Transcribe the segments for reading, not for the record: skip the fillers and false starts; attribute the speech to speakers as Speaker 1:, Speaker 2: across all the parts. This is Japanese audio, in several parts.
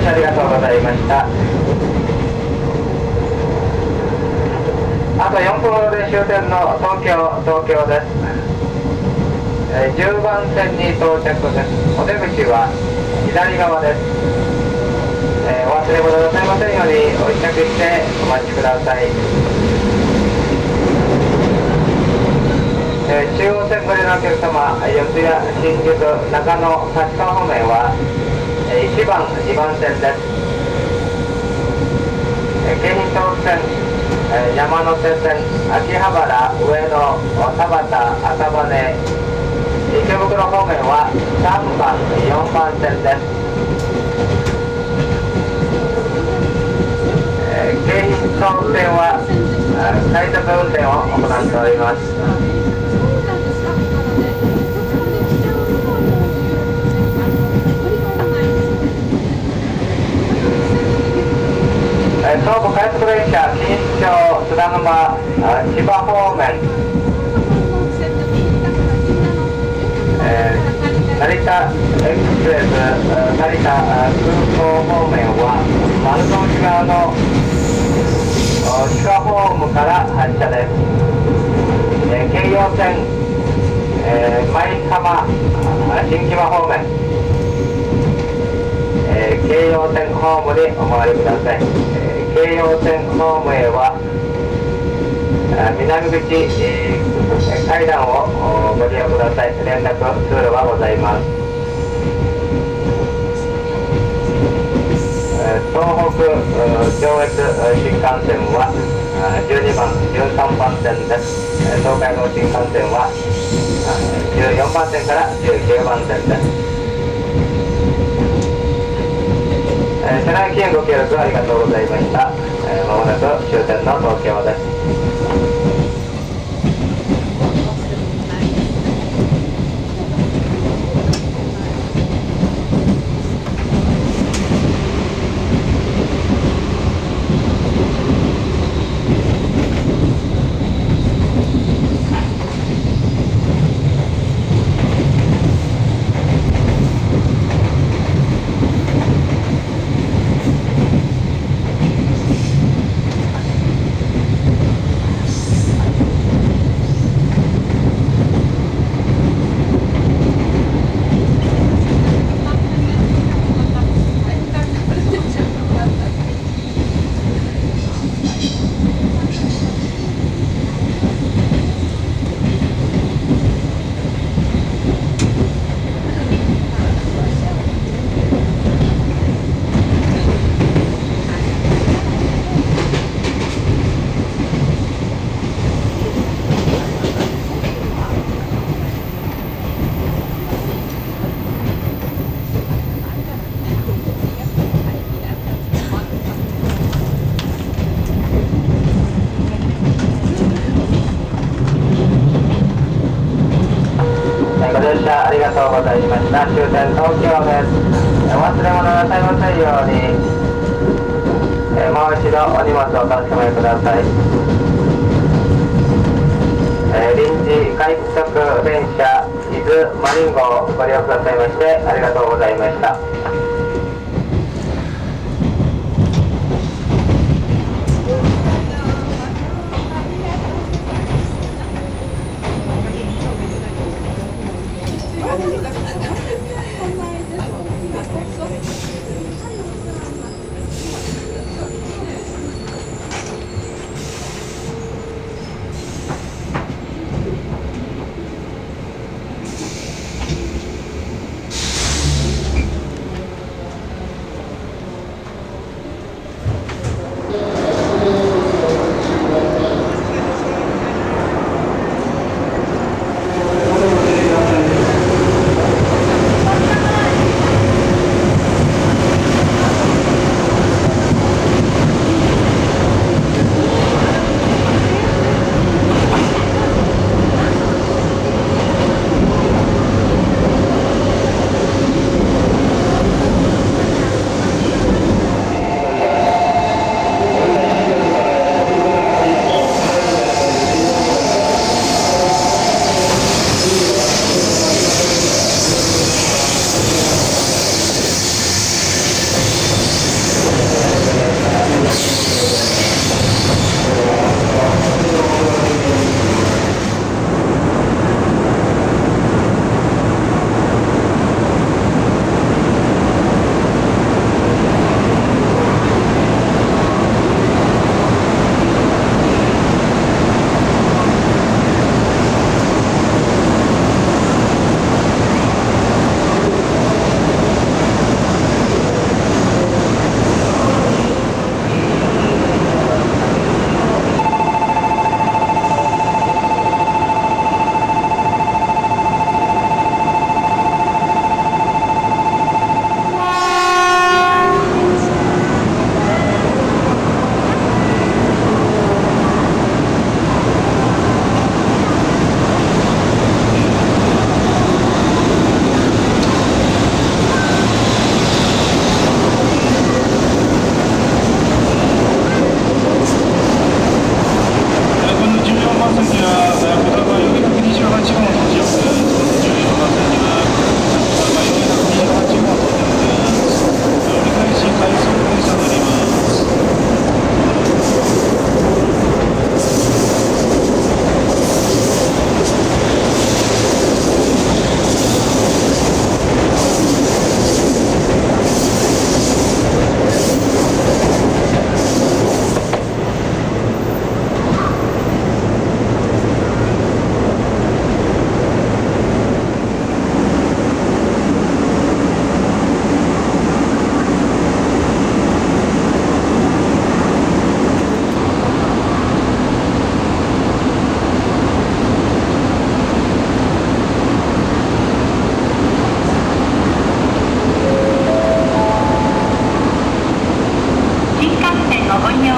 Speaker 1: 車ありがとうございました。あと4分ほどで終点の東京です。10番線に到着です。お出口は左側です。お忘れ物なさいませんようにお支度してお待ちください。中央線ご利用のお客様、四谷、新宿、中野、立川方面は1番、2番線です。京浜東北線、山手線、秋葉原、上野、田端、赤羽、池袋方面は3番、4番線です。京浜東北線は快速運転を行っております。東武快速電車錦糸町津田沼千葉方面、成田エクスプレス成田空港方面は丸の内側の地下ホームから発車です。京葉線舞浜新木場方面、京葉線ホームにお回りください。京葉線ホームへは南口階段をご利用ください。連絡通路がございます。東北上越新幹線は12番、13番線です。東海道新幹線は14番線から19番線です。車内券ご協力ありがとうございました。まもなく終点の東京です。ありがとうございました。終点東京です。お忘れ物なさいませんように、もう一度お荷物をお確かめください。臨時快速電車伊豆マリン号をご利用くださいましてありがとうございました。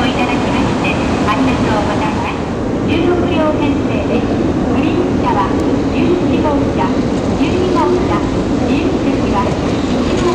Speaker 2: いただきましてありがとうございます。16両編成です。グリーン車は11号車、12号車、自由席は1号